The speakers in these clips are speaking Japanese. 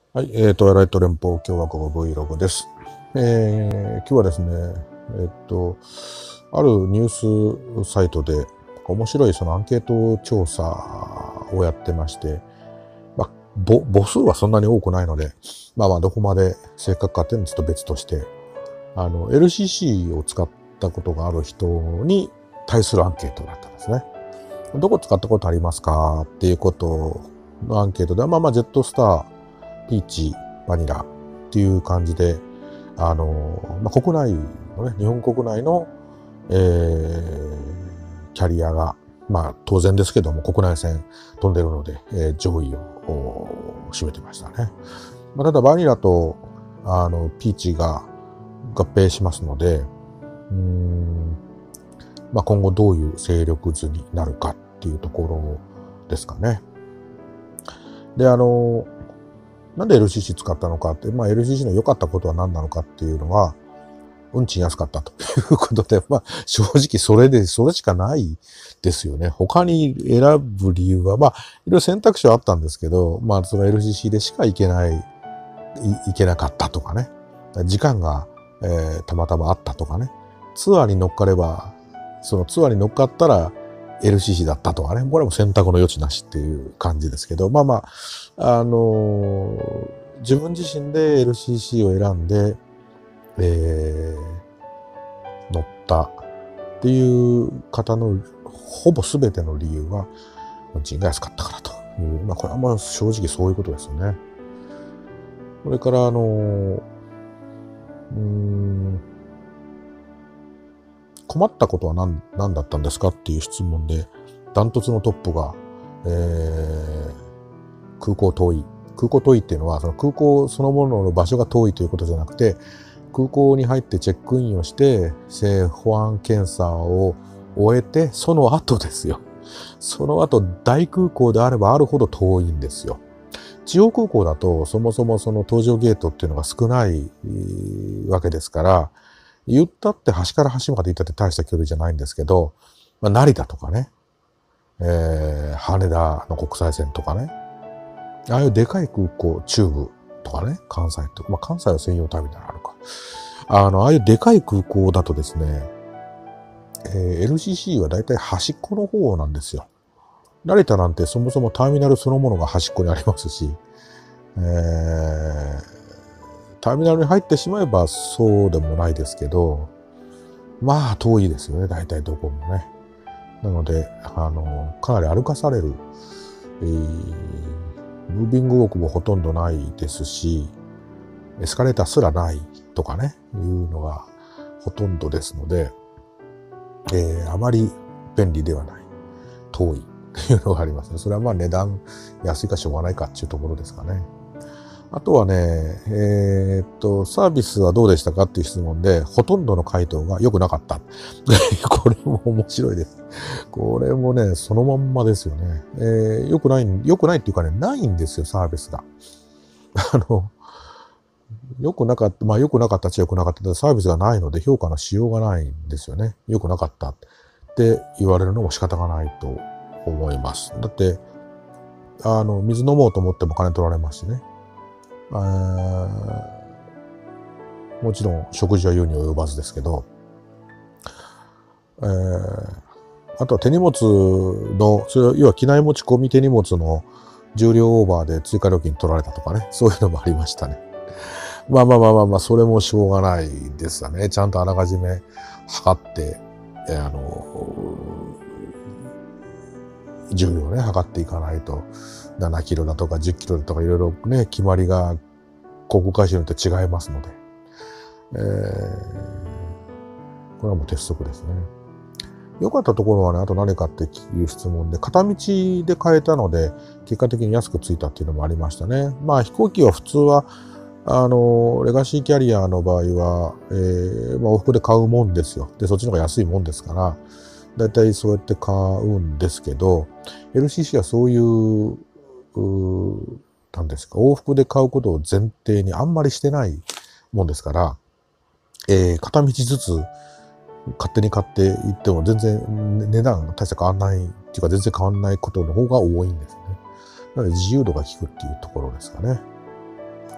はい、トワイライト連邦共和国 Vlog です。今日はですね、あるニュースサイトで面白いそのアンケート調査をやってまして、母数はそんなに多くないので、どこまで正確かっていうのはちょっと別として、LCC を使ったことがある人に対するアンケートだったんですね。どこ使ったことありますかっていうことのアンケートで、ジェットスター、ピーチ、バニラっていう感じで、国内のね、日本国内の、キャリアが、当然ですけども、国内線飛んでるので、上位を占めてましたね。ただ、バニラと、ピーチが合併しますので、今後どういう勢力図になるかっていうところですかね。で、なんで LCC 使ったのかって、LCC の良かったことは何なのかっていうのは、運賃安かったということで、正直それしかないですよね。他に選ぶ理由は、いろいろ選択肢はあったんですけど、その LCC でしか行けなかったとかね。時間が、たまたまあったとかね。ツアーに乗っかれば、そのツアーに乗っかったら LCC だったとかね。これも選択の余地なしっていう感じですけど、自分自身で LCC を選んで、乗ったっていう方のほぼ全ての理由は、運賃が安かったからという、これは正直そういうことですよね。それから困ったことは何だったんですかっていう質問で、ダントツのトップが、空港遠い。空港遠いっていうのは、その空港そのものの場所が遠いということじゃなくて、空港に入ってチェックインをして、保安検査を終えて、その後ですよ。その後、大空港であればあるほど遠いんですよ。地方空港だと、そもそもその搭乗ゲートっていうのが少ないわけですから、言ったって端から端まで行ったって大した距離じゃないんですけど、成田とかね、羽田の国際線とかね、ああいうでかい空港、中部とかね、関西とか、関西は専用ターミナルあるか。ああいうでかい空港だとですね、LCC はだいたい端っこの方なんですよ。成田なんてそもそもターミナルそのものが端っこにありますし、ターミナルに入ってしまえばそうでもないですけど、遠いですよね、大体どこもね。なので、かなり歩かされる、ムービングウォークもほとんどないですし、エスカレーターすらないとかね、いうのがほとんどですので、あまり便利ではない。遠いっていうのがありますね。それは値段安いかしょうがないかっていうところですかね。あとはね、サービスはどうでしたかっていう質問で、ほとんどの回答が良くなかった。これも面白いです。これもね、そのまんまですよね。良くないっていうかね、ないんですよ、サービスが。良くなかった、良くなかったっちゃ良くなかった。サービスがないので評価のしようがないんですよね。良くなかったって言われるのも仕方がないと思います。だって、水飲もうと思っても金取られますしね。もちろん食事は言うに及ばずですけど、あとは手荷物の、それ要は機内持ち込み手荷物の重量オーバーで追加料金取られたとかね、そういうのもありましたね。それもしょうがないですよね。ちゃんとあらかじめ測って、重量ね、測っていかないと、7キロだとか10キロだとかいろいろね、決まりが航空会社によって違いますので、これはもう鉄則ですね。良かったところはね、あと何かっていう質問で、片道で買えたので、結果的に安くついたっていうのもありましたね。飛行機は普通は、レガシーキャリアの場合は、往復で買うもんですよ。で、そっちの方が安いもんですから、だいたいそうやって買うんですけど、LCC はそういう、なんですか、往復で買うことを前提にあんまりしてないもんですから、片道ずつ勝手に買っていっても全然値段が大して変わんないっていうか全然変わんないことの方が多いんですね。なので自由度が効くっていうところですかね。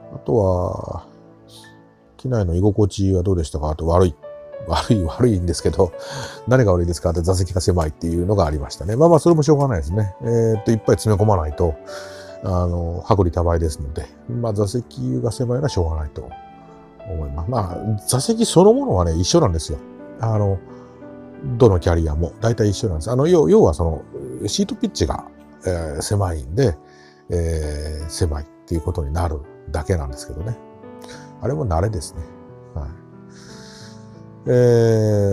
あとは、機内の居心地はどうでしたか？あと悪いんですけど、何が悪いですかって座席が狭いっていうのがありましたね。まあまあ、それもしょうがないですね。いっぱい詰め込まないと、薄利多売ですので、まあ座席が狭いのはしょうがないと思います。まあ、座席そのものはね、一緒なんですよ。どのキャリアも大体一緒なんです。要はその、シートピッチが、狭いんで、狭いっていうことになるだけなんですけどね。あれも慣れですね。はい。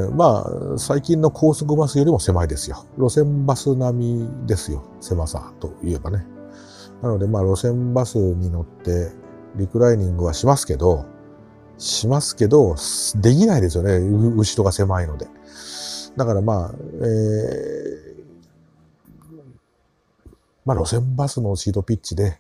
まあ、最近の高速バスよりも狭いですよ。路線バス並みですよ。狭さといえばね。なので、まあ、路線バスに乗ってリクライニングはしますけど、できないですよね。後ろが狭いので。だからまあ、まあ、路線バスのシートピッチで、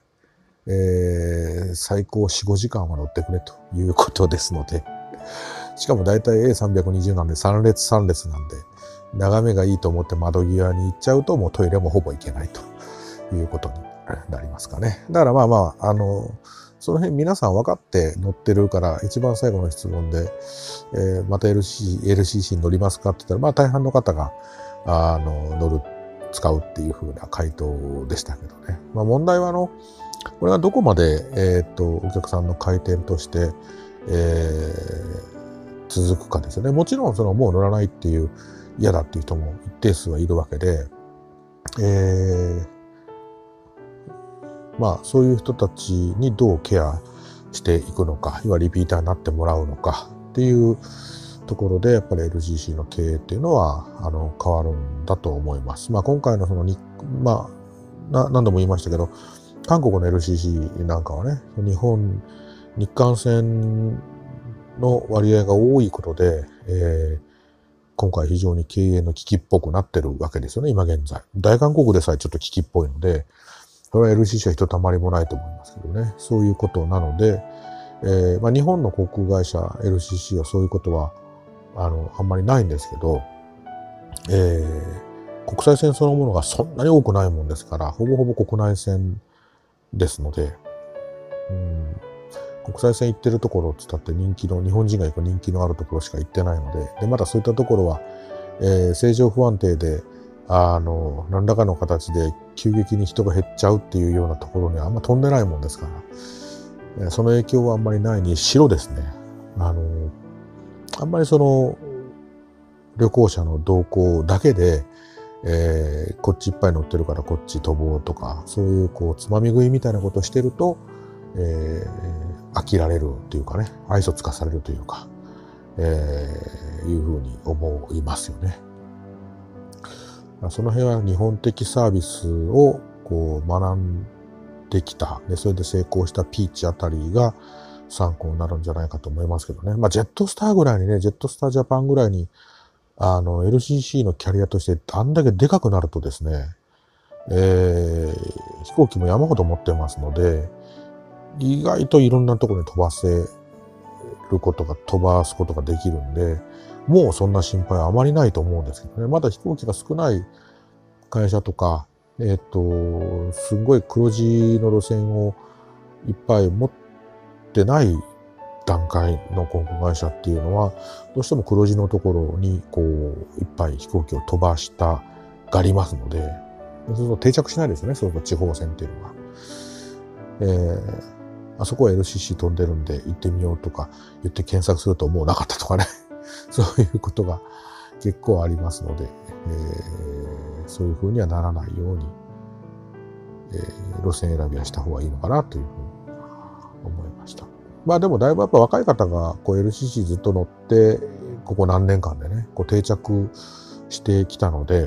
最高4、5時間は乗ってくれということですので、しかもだいたい A320 なんで3列なんで、眺めがいいと思って窓際に行っちゃうともうトイレもほぼ行けないということになりますかね。だからまあまあ、その辺皆さん分かって乗ってるから、一番最後の質問で、また LCC に乗りますかって言ったら、まあ大半の方が、使うっていう風な回答でしたけどね。まあ問題はこれがどこまで、お客さんの回転として、続くかですよね。もちろんもう乗らないっていう嫌だっていう人も一定数はいるわけで、まあそういう人たちにどうケアしていくのか、要はリピーターになってもらうのかっていうところでやっぱり LCC の経営っていうのは変わるんだと思います。まあ今回のまあ何度も言いましたけど、韓国の LCC なんかはね、日韓線の割合が多いことで、今回非常に経営の危機っぽくなってるわけですよね、今現在。大韓国でさえちょっと危機っぽいので、それは LCC はひとたまりもないと思いますけどね。そういうことなので、まあ、日本の航空会社 LCC はそういうことはあんまりないんですけど、国際線そのものがそんなに多くないもんですから、ほぼほぼ国内線ですので、国際線行ってるところって言ったって日本人が行く人気のあるところしか行ってないので、またそういったところは、正常不安定で、何らかの形で急激に人が減っちゃうっていうようなところにはあんま飛んでないもんですから、その影響はあんまりないにしろですね、あんまり旅行者の動向だけで、こっちいっぱい乗ってるからこっち飛ぼうとか、そういうつまみ食いみたいなことをしてると、飽きられるというかね、愛想つかされるというか、いうふうに思いますよね。その辺は日本的サービスを学んできた、それで成功したピーチあたりが参考になるんじゃないかと思いますけどね。まあジェットスターぐらいにね、ジェットスタージャパンぐらいにLCC のキャリアとしてあんだけでかくなるとですね、飛行機も山ほど持ってますので、意外といろんなところに飛ばすことができるんで、もうそんな心配はあまりないと思うんですけどね。まだ飛行機が少ない会社とか、すごい黒字の路線をいっぱい持ってない段階の航空会社っていうのは、どうしても黒字のところにいっぱい飛行機を飛ばしたがりますので、そうすると定着しないですね、そういう地方線っていうのが。あそこは LCC 飛んでるんで行ってみようとか言って検索するともうなかったとかね。そういうことが結構ありますので、そういう風にはならないように、路線選びはした方がいいのかなというふうに思いました。まあでもだいぶやっぱ若い方がLCC ずっと乗って、ここ何年間でね、定着してきたので、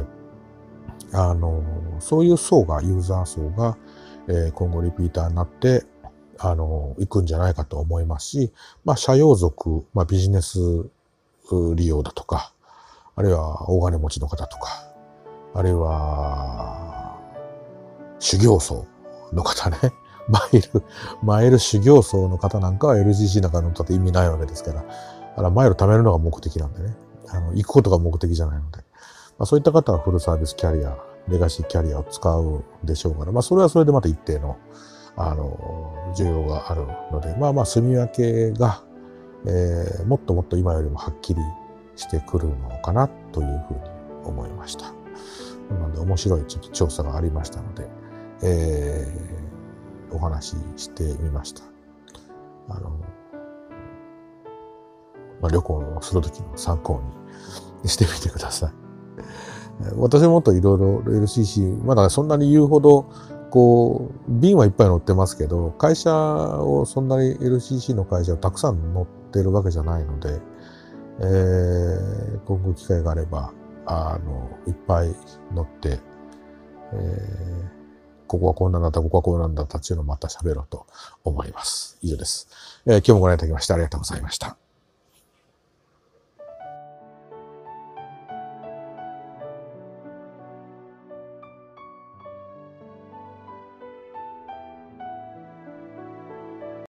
そういうユーザー層が、今後リピーターになって、行くんじゃないかと思いますし、まあ、社用族、まあ、ビジネス利用だとか、あるいは大金持ちの方とか、あるいは、修行僧の方ね、マイル修行僧の方なんかは LCC なんか乗ったって意味ないわけですから、マイル貯めるのが目的なんでね、行くことが目的じゃないので、まあ、そういった方はフルサービスキャリア、レガシーキャリアを使うでしょうから、まあ、それはそれでまた一定の需要があるので、まあまあ住み分けが、もっともっと今よりもはっきりしてくるのかなというふうに思いました。なので面白いちょっと調査がありましたので、お話ししてみました。旅行をするときの参考にしてみてください。私ももっといろいろ LCC、まだそんなに言うほど、便はいっぱい乗ってますけど、会社をそんなに LCC の会社をたくさん乗ってるわけじゃないので、今後機会があれば、いっぱい乗って、ここはこんなんだった、ここはこうなんだったっていうのをまた喋ろうと思います。以上です。今日もご覧いただきましてありがとうございました。